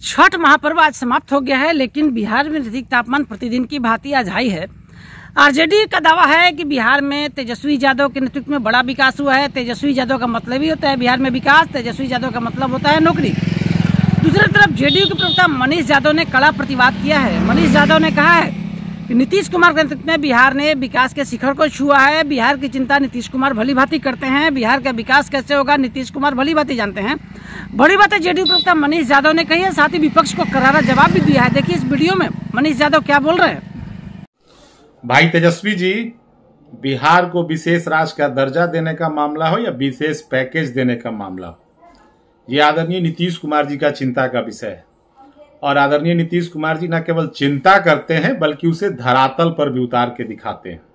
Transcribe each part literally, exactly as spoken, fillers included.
छठ महापर्व आज समाप्त हो गया है, लेकिन बिहार में अधिक तापमान प्रतिदिन की भांति आज हाई है। आरजेडी का दावा है कि बिहार में तेजस्वी यादव के नेतृत्व में बड़ा विकास हुआ है। तेजस्वी यादव का मतलब ही होता है बिहार में विकास, तेजस्वी यादव का मतलब होता है नौकरी। दूसरी तरफ जेडीयू के प्रवक्ता मनीष यादव ने कड़ा प्रतिवाद किया है। मनीष यादव ने कहा है कि नीतीश कुमार के नेतृत्व में बिहार ने विकास के शिखर को छुआ है। बिहार की चिंता नीतीश कुमार भली भांति करते हैं। बिहार का विकास कैसे होगा नीतीश कुमार भली भांति जानते हैं। बड़ी बात है जेडीयू प्रवक्ता मनीष यादव ने कही है, साथ ही विपक्ष को करारा जवाब भी दिया है। देखिए इस वीडियो में मनीष यादव क्या बोल रहे हैं। भाई तेजस्वी जी, बिहार को विशेष राज्य का दर्जा देने का मामला हो या विशेष पैकेज देने का मामला हो, ये आदरणीय नीतीश कुमार जी का चिंता का विषय है। और आदरणीय नीतीश कुमार जी न केवल चिंता करते हैं बल्कि उसे धरातल पर भी उतार के दिखाते हैं।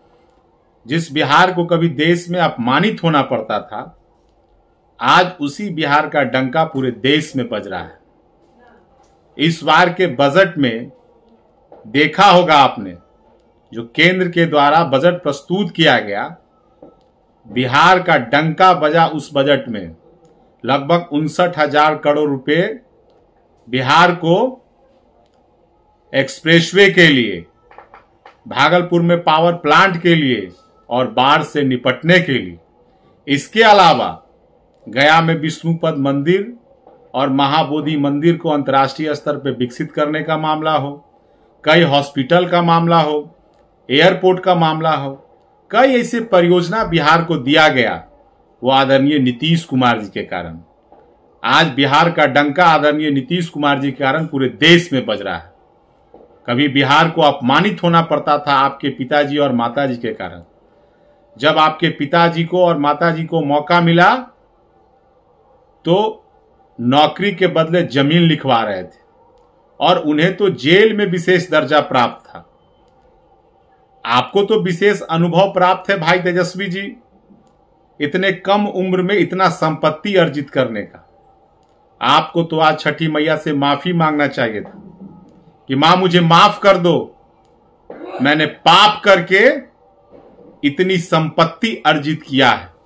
जिस बिहार को कभी देश में अपमानित होना पड़ता था, आज उसी बिहार का डंका पूरे देश में बज रहा है। इस बार के बजट में देखा होगा आपने, जो केंद्र के द्वारा बजट प्रस्तुत किया गया, बिहार का डंका बजा उस बजट में। लगभग उनसठ हजार करोड़ रुपए बिहार को एक्सप्रेसवे के लिए, भागलपुर में पावर प्लांट के लिए और बाढ़ से निपटने के लिए। इसके अलावा गया में विष्णुपद मंदिर और महाबोधि मंदिर को अंतर्राष्ट्रीय स्तर पर विकसित करने का मामला हो, कई हॉस्पिटल का मामला हो, एयरपोर्ट का मामला हो, कई ऐसे परियोजना बिहार को दिया गया, वो आदरणीय नीतीश कुमार जी के कारण। आज बिहार का डंका आदरणीय नीतीश कुमार जी के कारण पूरे देश में बज रहा है। कभी बिहार को अपमानित होना पड़ता था आपके पिताजी और माताजी के कारण। जब आपके पिताजी को और माताजी को मौका मिला तो नौकरी के बदले जमीन लिखवा रहे थे और उन्हें तो जेल में विशेष दर्जा प्राप्त था। आपको तो विशेष अनुभव प्राप्त है भाई तेजस्वी जी, इतने कम उम्र में इतना संपत्ति अर्जित करने का। आपको तो आज छठी मैया से माफी मांगना चाहिए था कि मां मुझे माफ कर दो, मैंने पाप करके इतनी संपत्ति अर्जित किया है।